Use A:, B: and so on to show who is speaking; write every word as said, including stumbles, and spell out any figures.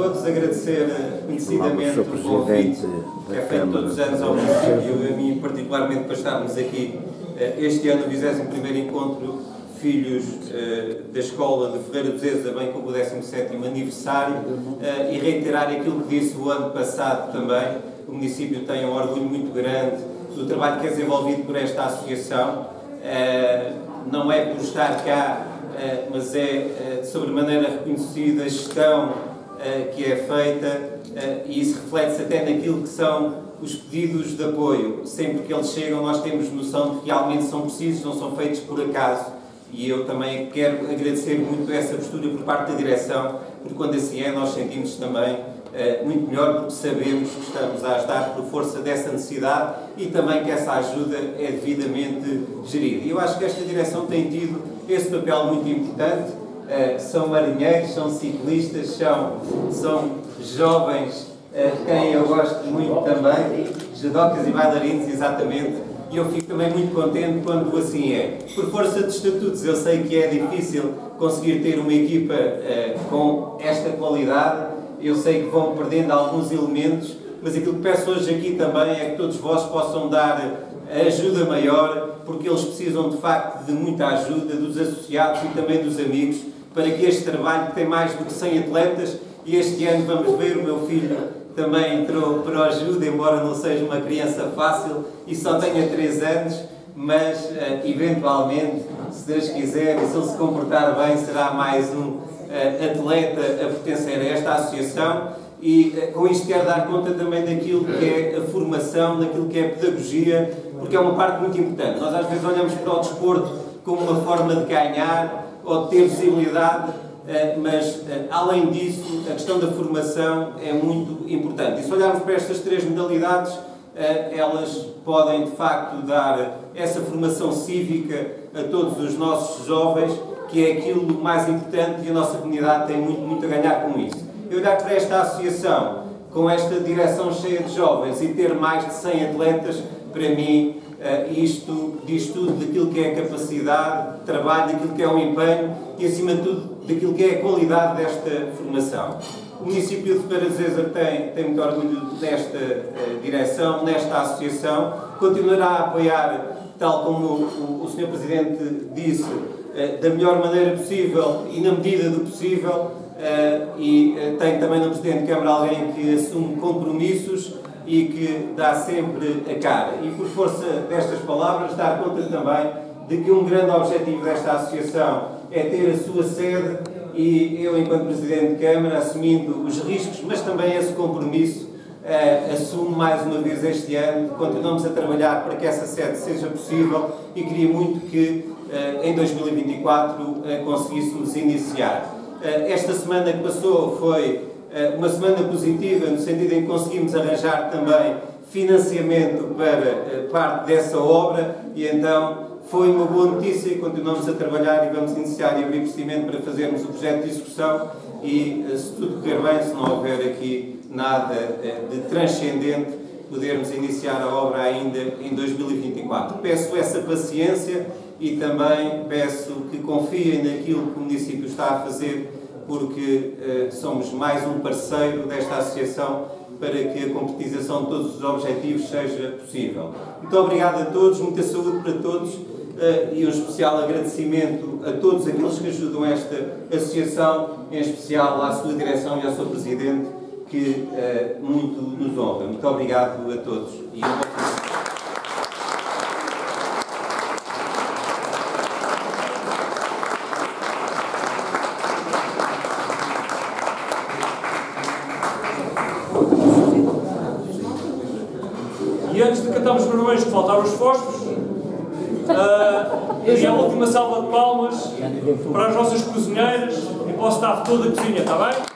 A: todos, agradecer conhecidamente o convite que é feito todos os anos ao município e a mim particularmente para estarmos aqui este ano no vigésimo primeiro encontro Filhos da Escola de Ferreira de Zeza, bem como o décimo sétimo aniversário, e reiterar aquilo que disse o ano passado também. O município tem um orgulho muito grande do trabalho que é desenvolvido por esta associação. Não é por estar cá, mas é de sobremaneira reconhecida a gestão que é feita, e isso reflete-se até naquilo que são os pedidos de apoio. Sempre que eles chegam, nós temos noção de que realmente são precisos, não são feitos por acaso. E eu também quero agradecer muito essa postura por parte da direção, porque quando assim é, nós sentimos também uh, muito melhor, porque sabemos que estamos a ajudar por força dessa necessidade e também que essa ajuda é devidamente gerida. E eu acho que esta direção tem tido esse papel muito importante. Uh, são marinheiros, são ciclistas, são, são jovens, uh, quem eu gosto muito também, judocas e bailarinos, exatamente. E eu fico também muito contente quando assim é. Por força de estatutos, eu sei que é difícil conseguir ter uma equipa uh, com esta qualidade. Eu sei que vão perdendo alguns elementos, mas aquilo que peço hoje aqui também é que todos vós possam dar ajuda maior, porque eles precisam de facto de muita ajuda dos associados e também dos amigos, para que este trabalho, que tem mais do que cem atletas, e este ano vamos ver, o meu filho também entrou para ajuda, embora não seja uma criança fácil e só tenha três anos, mas uh, eventualmente, se Deus quiser, e se ele se comportar bem, será mais um uh, atleta a pertencer a esta associação. E uh, com isto quero dar conta também daquilo que é a formação, daquilo que é a pedagogia, porque é uma parte muito importante. Nós às vezes olhamos para o desporto como uma forma de ganhar ou de ter visibilidade, Uh, mas, uh, além disso, a questão da formação é muito importante. E se olharmos para estas três modalidades, uh, elas podem, de facto, dar essa formação cívica a todos os nossos jovens, que é aquilo mais importante, e a nossa comunidade tem muito, muito a ganhar com isso. E olhar para esta associação, com esta direção cheia de jovens, e ter mais de cem atletas, para mim, Uh, isto diz tudo daquilo que é a capacidade de trabalho, daquilo que é o empenho e, acima de tudo, daquilo que é a qualidade desta formação. O município de Ferreira de Zeza tem, tem muito orgulho nesta uh, direção, nesta associação, continuará a apoiar, tal como o, o senhor Presidente disse, uh, da melhor maneira possível e na medida do possível, uh, e uh, tem também no Presidente de Câmara alguém que assume compromissos e que dá sempre a cara. E por força destas palavras, dar conta também de que um grande objetivo desta associação é ter a sua sede, e eu, enquanto Presidente de Câmara, assumindo os riscos, mas também esse compromisso, uh, assumo mais uma vez este ano, continuamos a trabalhar para que essa sede seja possível, e queria muito que uh, em dois mil e vinte e quatro uh, conseguíssemos iniciar. Uh, esta semana que passou foi uma semana positiva, no sentido em que conseguimos arranjar também financiamento para parte dessa obra, e então foi uma boa notícia, e continuamos a trabalhar e vamos iniciar e abrir procedimento para fazermos o projeto de execução, e se tudo correr bem, se não houver aqui nada de transcendente, podermos iniciar a obra ainda em dois mil e vinte e quatro. Peço essa paciência e também peço que confiem naquilo que o município está a fazer, porque uh, somos mais um parceiro desta associação para que a concretização de todos os objetivos seja possível. Muito obrigado a todos, muita saúde para todos, uh, e um especial agradecimento a todos aqueles que ajudam esta associação, em especial à sua direção e ao seu Presidente, que uh, muito nos honra. Muito obrigado a todos. E
B: E antes de cantarmos parabéns, que faltaram os fósforos, uh, e a última salva de palmas para as nossas cozinheiras e para o staff todo da cozinha, está bem?